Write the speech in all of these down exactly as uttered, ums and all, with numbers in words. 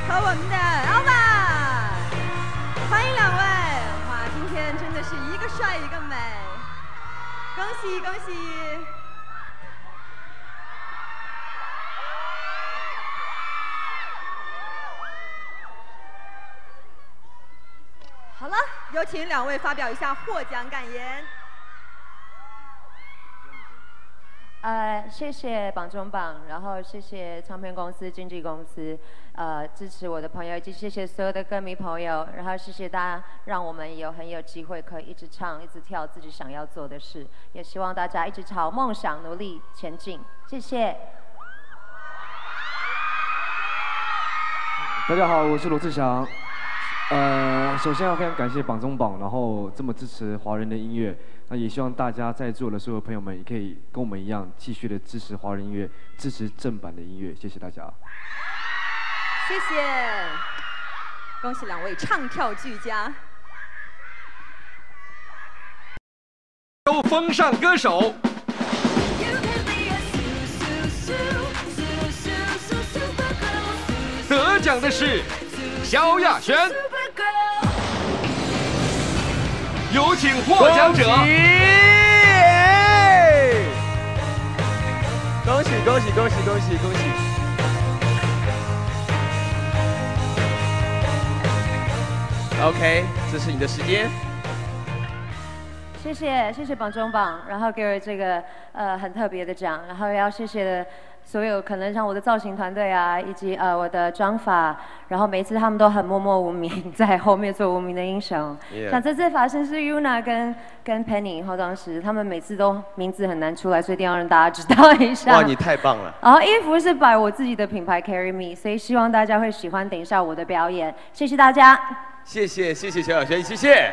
和我们的奥巴，欢迎两位！哇，今天真的是一个帅一个美，恭喜恭喜！好了，有请两位发表一下获奖感言。 呃，谢谢榜中榜，然后谢谢唱片公司、经纪公司，呃，支持我的朋友，以及谢谢所有的歌迷朋友，然后谢谢大家，让我们有很有机会可以一直唱、一直跳自己想要做的事，也希望大家一直朝梦想努力前进，谢谢。 大家好，我是罗志祥。呃，首先要非常感谢榜中榜，然后这么支持华人的音乐。 那也希望大家在座的所有朋友们也可以跟我们一样，继续的支持华人音乐，支持正版的音乐。谢谢大家。 谢谢，恭喜两位唱跳俱佳。 都风尚歌手。得奖的是萧亚轩。 有请获奖者！ 恭喜恭喜恭喜恭喜恭喜！OK， 这是你的时间。 谢谢谢谢榜中榜，然后给我这个呃很特别的奖，然后要谢谢所有可能像我的造型团队啊，以及呃我的妆发，然后每一次他们都很默默无名，在后面做无名的英雄。Yeah. 像这次发生是 Yuna 跟跟 Penny 化妆师，他们每次都名字很难出来，所以一定要让大家知道一下。 哇，你太棒了！ 然后衣服是摆我自己的品牌 Carry Me， 所以希望大家会喜欢等一下我的表演，谢谢大家。 谢谢谢谢萧亚轩，谢谢。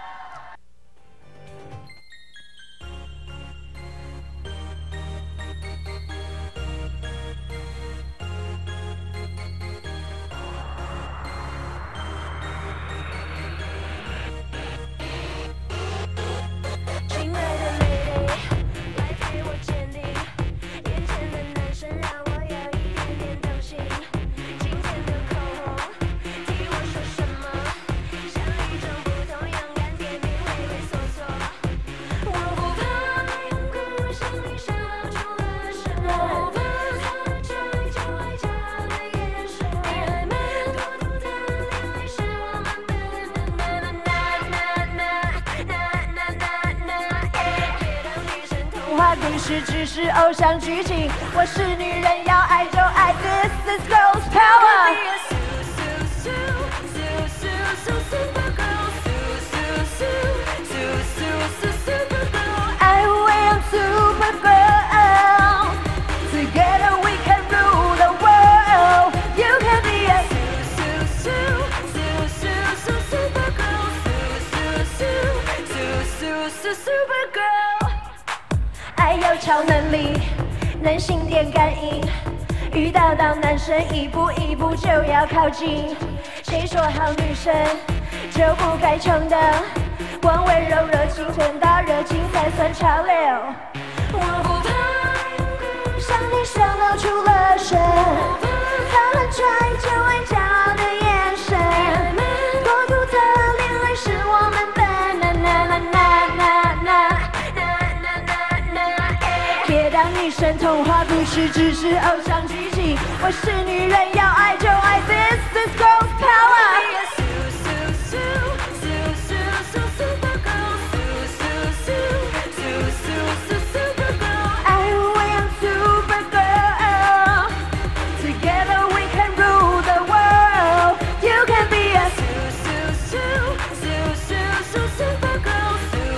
故事只是偶像剧情，我是女人，要爱就爱 ，This is girls power。I will super girl, together we can rule the world. You can be a super girl, super girl. 爱有超能力，能心电感应，遇到到男生一步一步就要靠近。谁说好女生就不该穷的？温温柔柔、清纯到热情才算潮流。我不怕，想你想到出了神，他们拽就会骄傲的眼神，过度的恋爱使我们笨。呐呐呐呐呐呐。 别当女神童话故事，只是偶像剧情。我是女人，要爱就爱 ，This is girls power。I am super girl. Together we can rule the world. You can be a super girl.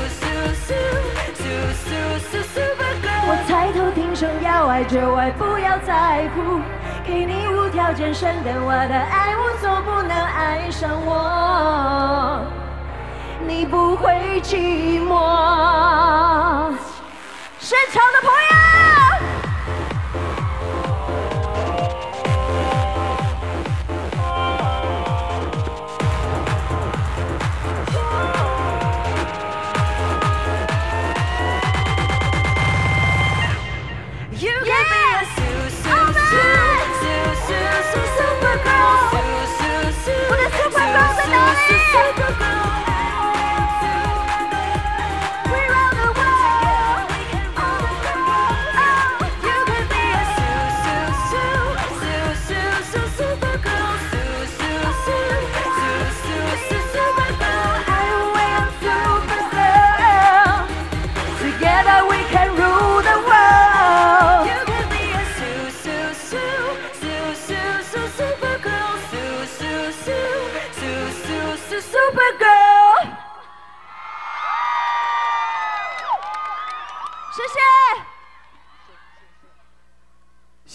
Super girl. 我抬头挺胸，要爱就爱，不要在乎。给你无条件升等，我的爱无所不能，爱上我，你不会寂寞。现场的朋友。 You can be a super girl. 是 Super Girl。